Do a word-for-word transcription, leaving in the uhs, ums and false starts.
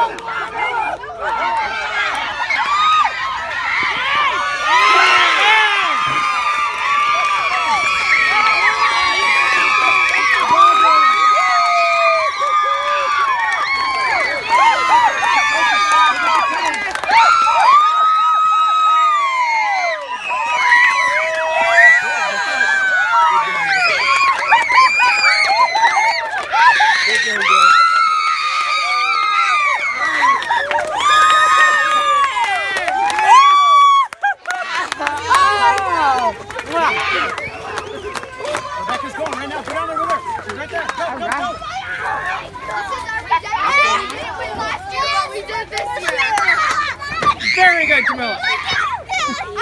Rebecca's going right now. Go down there with her. She's right there. Go, go, go. Last year, what we did this year. Very good, Camilla.